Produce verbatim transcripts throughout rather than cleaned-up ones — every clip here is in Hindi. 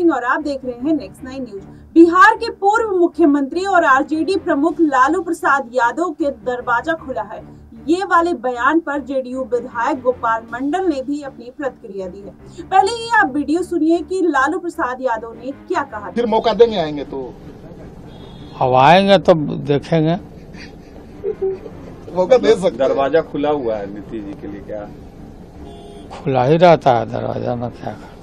सिंह और आप देख रहे हैं नेक्स्ट नाइन न्यूज। बिहार के पूर्व मुख्यमंत्री और आरजेडी प्रमुख लालू प्रसाद यादव के दरवाजा खुला है। ये वाले बयान पर जेडीयू विधायक गोपाल मंडल ने भी अपनी प्रतिक्रिया दी है। पहले ये आप वीडियो सुनिए कि लालू प्रसाद यादव ने क्या कहा। फिर मौका देंगे, आएंगे तो अब आएंगे तो देखेंगे। मौका दे सकते। दरवाजा खुला हुआ है नीतीश जी के लिए, क्या खुला ही रहता है दरवाजा में, क्या कर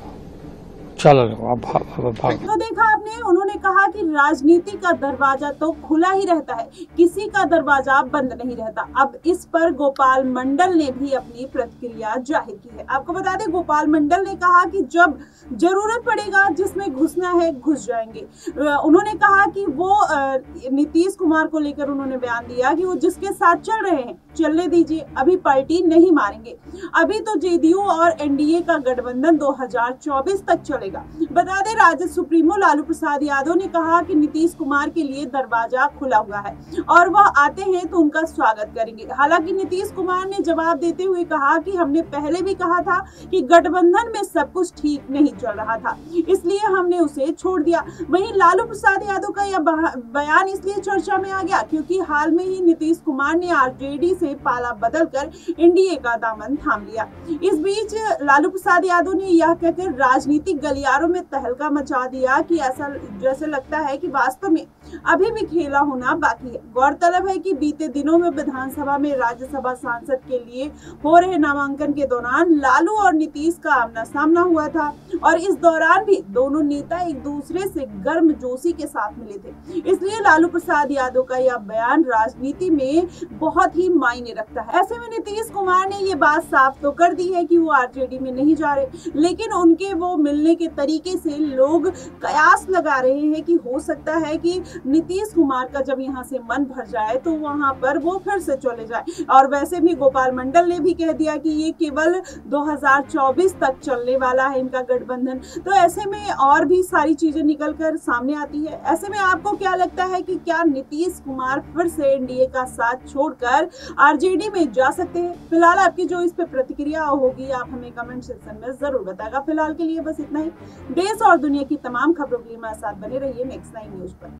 चलो अब भाग। तो देखा आपने, उन्होंने कहा कि राजनीति का दरवाजा तो खुला ही रहता है, किसी का दरवाजा बंद नहीं रहता। अब इस पर गोपाल मंडल ने भी अपनी प्रतिक्रिया जाहिर की है। आपको बता दें, गोपाल मंडल ने कहा कि जब जरूरत पड़ेगा, जिसमें घुसना है घुस जाएंगे। उन्होंने कहा कि वो नीतीश कुमार को लेकर उन्होंने बयान दिया कि वो जिसके साथ चल रहे हैं चलने दीजिए, अभी पार्टी नहीं मारेंगे। अभी तो जेडीयू और एनडीए का गठबंधन दो हज़ार चौबीस तक चलेगा। बता दें, राजद सुप्रीमो लालू प्रसाद यादव ने कहा कि नीतीश कुमार के लिए दरवाजा खुला हुआ है और वह आते हैं तो उनका स्वागत करेंगे। हालांकि नीतीश कुमार ने जवाब देते हुए कहा कि हमने पहले भी कहा था कि गठबंधन में सब कुछ ठीक नहीं चल रहा था, इसलिए हमने उसे छोड़ दिया। वहीं लालू प्रसाद यादव का यह बयान इसलिए चर्चा में आ गया क्योंकि हाल में ही नीतीश कुमार ने आरजेडी से पाला बदलकर एनडीए का दामन थाम लिया। इस बीच लालू प्रसाद यादव ने यह कहकर राजनीतिक गलियारों में तहलका मचा दिया कि ऐसा जैसे लगता है कि वास्तव में अभी भी खेला होना बाकी है। गौरतलब है कि बीते दिनों में विधानसभा में राज्यसभा सांसद के लिए हो रहे नामांकन के दौरान लालू और नीतीश का आमना सामना हुआ था और इस दौरान भी दोनों नेता एक दूसरे से गर्मजोशी के साथ मिले थे। इसलिए लालू प्रसाद यादव का यह बयान राजनीति में बहुत ही मायने रखता है। ऐसे में नीतीश कुमार ने ये बात साफ तो कर दी है कि वो आरजेडी में नहीं जा रहे, लेकिन उनके वो मिलने के तरीके से लोग कयास लगा रहे हैं कि हो सकता है कि नीतीश कुमार का जब यहाँ से मन भर जाए तो वहां पर वो फिर से चले जाए। और वैसे भी गोपाल मंडल ने भी कह दिया कि ये केवल दो हज़ार चौबीस तक चलने वाला है इनका गठबंधन। तो ऐसे में और भी सारी चीजें निकल कर सामने आती है। ऐसे में आपको क्या लगता है कि क्या नीतीश कुमार फिर से एनडीए का साथ छोड़कर आरजेडी में जा सकते हैं? फिलहाल आपकी जो इस पे प्रतिक्रिया होगी आप हमें कमेंट सेक्शन में जरूर बताएगा। फिलहाल के लिए बस इतना ही। देश और दुनिया की तमाम खबरों के लिए हमारे साथ बने रहिए नेक्स्ट नाइन न्यूज पर।